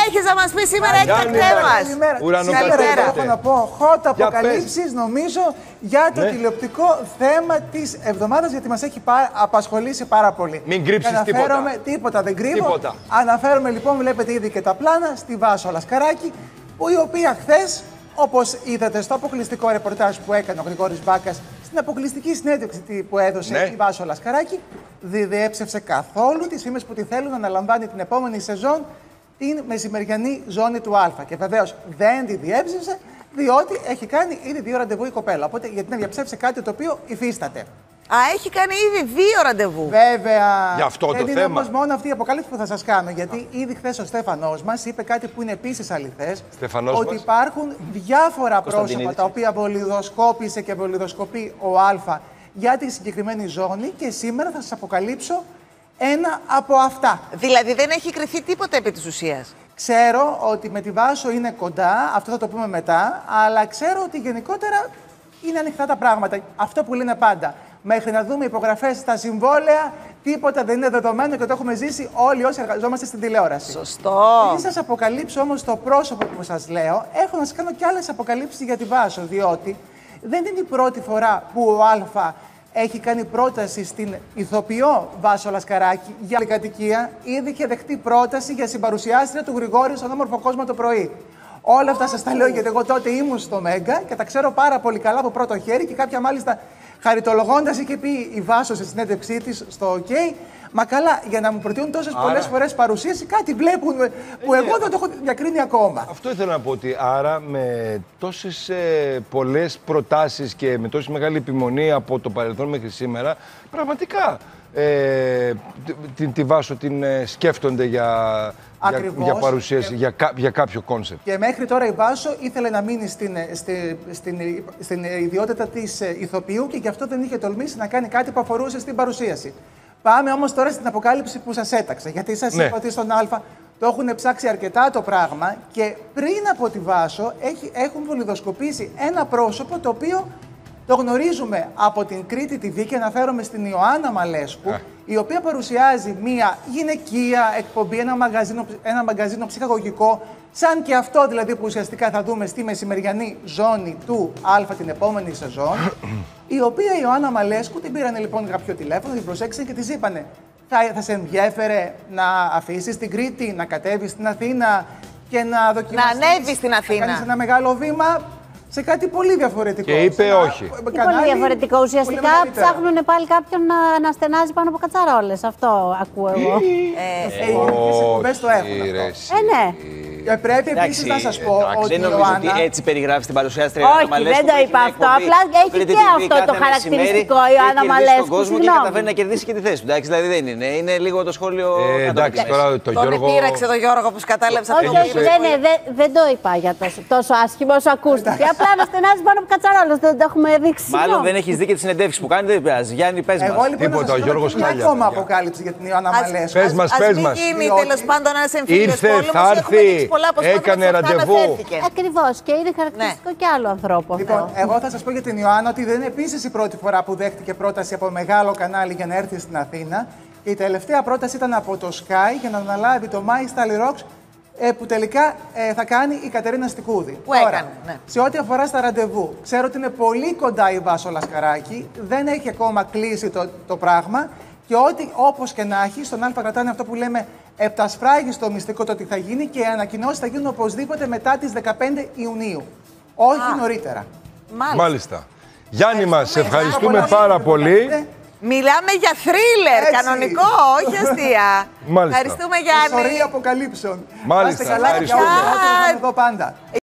έχεις να μας πει σήμερα έκτακτέ μας? Σήμερα έχω να πω hot αποκαλύψεις, νομίζω, για το τηλεοπτικό θέμα της εβδομάδας, γιατί μας έχει απασχολήσει πάρα πολύ. Μην κρύψεις τίποτα. Δεν κρύβω. Αναφέρομαι λοιπόν, βλέπετε ήδη και τα πλάνα, στη Βάσο Λασκαράκη, η οποία χθες, όπως είδατε στο αποκλειστικό ρεπορτάζ που έκανε ο Γρηγόρης Μπάκας, στην αποκλειστική συνέντευξη που έδωσε η Βάσο Λασκαράκη, δεν διέψευσε καθόλου τις φήμες που τη θέλουν να αναλαμβάνει την επόμενη σεζόν την μεσημεριανή ζώνη του Α. Και βεβαίως δεν τη διέψευσε, διότι έχει κάνει ήδη 2 ραντεβού η κοπέλα. Οπότε γιατί να διαψεύσει κάτι το οποίο υφίσταται. Έχει κάνει ήδη 2 ραντεβού. Βέβαια. Για αυτό δεν το είναι θέμα. όμως μόνο αυτή η αποκάλυψη που θα σας κάνω. Γιατί ήδη χθες ο Στέφανός μας είπε κάτι που είναι επίσης αληθές. Ότι υπάρχουν διάφορα πρόσωπα τα οποία βολιδοσκόπησε και βολιδοσκοπεί ο Α για τη συγκεκριμένη ζώνη. Και σήμερα θα σας αποκαλύψω ένα από αυτά. Δηλαδή δεν έχει κρυφτεί τίποτα επί της ουσίας. Ξέρω ότι με τη Βάσο είναι κοντά, αυτό θα το πούμε μετά, αλλά ξέρω ότι γενικότερα είναι ανοιχτά τα πράγματα. Αυτό που λένε πάντα. Μέχρι να δούμε υπογραφές στα συμβόλαια, τίποτα δεν είναι δεδομένο και το έχουμε ζήσει όλοι όσοι εργαζόμαστε στην τηλεόραση. Σωστό. Πριν σας αποκαλύψω όμως το πρόσωπο που σας λέω, έχω να σας κάνω κι άλλες αποκαλύψεις για τη Βάσο, διότι δεν είναι η πρώτη φορά που ο Α έχει κάνει πρόταση στην ηθοποιό Βάσο Λασκαράκη για κατοικία. Ήδη είχε δεχτεί πρόταση για συμπαρουσιάστρια του Γρηγόρη στον Όμορφο Κόσμο το πρωί. Όλα αυτά σας τα λέω γιατί εγώ τότε ήμουν στο Μέγκα και τα ξέρω πάρα πολύ καλά από πρώτο χέρι και κάποια μάλιστα χαριτολογώντας είχε πει η Βάσο σε συνέντευξή της στο OK. Μα καλά, για να μου προτείνουν τόσες πολλές φορές παρουσίαση, κάτι βλέπουν που εγώ δεν το έχω διακρίνει ακόμα. Αυτό ήθελα να πω, ότι άρα με τόσες πολλές προτάσεις και με τόση μεγάλη επιμονή από το παρελθόν μέχρι σήμερα, πραγματικά τη Βάσο την σκέφτονται για παρουσίαση, για κάποιο κόνσεπτ. Και μέχρι τώρα η Βάσο ήθελε να μείνει στην ιδιότητα της ηθοποιού και γι' αυτό δεν είχε τολμήσει να κάνει κάτι που αφορούσε στην παρουσίαση. Πάμε όμως τώρα στην αποκάλυψη που σας έταξα, γιατί σας είπα ότι στον Α το έχουν ψάξει αρκετά το πράγμα και πριν από τη Βάσο έχουν βολιδοσκοπήσει ένα πρόσωπο το οποίο το γνωρίζουμε από την Κρήτη TV και αναφέρομαι στην Ιωάννα Μαλέσκου, η οποία παρουσιάζει μια γυναικεία εκπομπή, ένα μαγκαζίνο ψυχαγωγικό, σαν και αυτό δηλαδή που ουσιαστικά θα δούμε στη μεσημεριανή ζώνη του Α την επόμενη σεζόν, η οποία η Ιωάννα Μαλέσκου την πήρανε λοιπόν κάποιο τηλέφωνο, την προσέξαν και της είπανε θα σε ενδιέφερε να αφήσεις την Κρήτη, να κατέβεις στην Αθήνα και να δοκιμάσεις, να ανέβεις στην Αθήνα, να κάνεις ένα μεγάλο βήμα σε κάτι πολύ διαφορετικό. Και είπε όχι. Τι πολύ διαφορετικό. Ουσιαστικά ψάχνουν πάλι κάποιον να στενάζει πάνω από κατσαρόλες. Αυτό ακούω εγώ. Οι εκπομπές το έχουν αυτό. Ναι. Και πρέπει επίσης να σας πω ότι δεν νομίζω ότι έτσι περιγράφει την παρουσιάστρια. Όχι, δεν το είπα αυτό. Απλά έχει και αυτό το χαρακτηριστικό η Ιωάννα Μαλέσκου. Στον κόσμο και καταφέρει να κερδίσει και τη θέση του. Εντάξει, δηλαδή δεν είναι. Είναι λίγο το σχόλιο. Εντάξει, τώρα το Γιώργο. Τον πείραξε τον Γιώργο, όπως κατάλαβε. Όχι, δεν το είπα για τόσο άσχημο όσο ακούστηκε. Απλά να στενάζει πάνω από κατσαρόλες. Δεν το έχουμε δείξει. Μάλλον δεν έχει δει και τις συνεντεύξεις που κάνει, δεν πειράζει. Γιάννη, πες μας. Εγώ λοιπόν θα σας πω μια ακόμα αποκάλυψη για την Ιωάννα Μαλέσκου. Πες μας. Μην γίνει τέλος πάντων ένας εμφύλιος πόλεμος. Ήρθε, θα έρθει, έκανε ραντεβού. Ακριβώς, και είναι χαρακτηριστικό και άλλο ανθρώπου. Λοιπόν, εγώ θα σας πω για την Ιωάννα ότι δεν είναι επίσης η πρώτη φορά που δέχτηκε πρόταση από μεγάλο κανάλι για να έρθει στην Αθήνα. Και η τελευταία πρόταση ήταν από το Sky για να αναλάβει το My Style Rocks που τελικά θα κάνει η Κατερίνα Στικούδη. Που έκανε, σε ό,τι αφορά στα ραντεβού, ξέρω ότι είναι πολύ κοντά η Βάσο Λασκαράκη, δεν έχει ακόμα κλείσει το πράγμα και ότι όπως και να έχει, στον Α κρατάνε αυτό που λέμε επτασφράγιστο μυστικό το τι θα γίνει και οι ανακοινώσεις θα γίνουν οπωσδήποτε μετά τις 15 Ιουνίου. Όχι νωρίτερα. Μάλιστα. Γιάννη μας, ευχαριστούμε πάρα πολύ. Μιλάμε για θρίλερ, κανονικό, όχι αστεία. Μάλιστα. Ευχαριστούμε Γιάννη. Ιστορία αποκαλύψεων. Μάλιστα. Είστε καλά και όλα εδώ πάντα.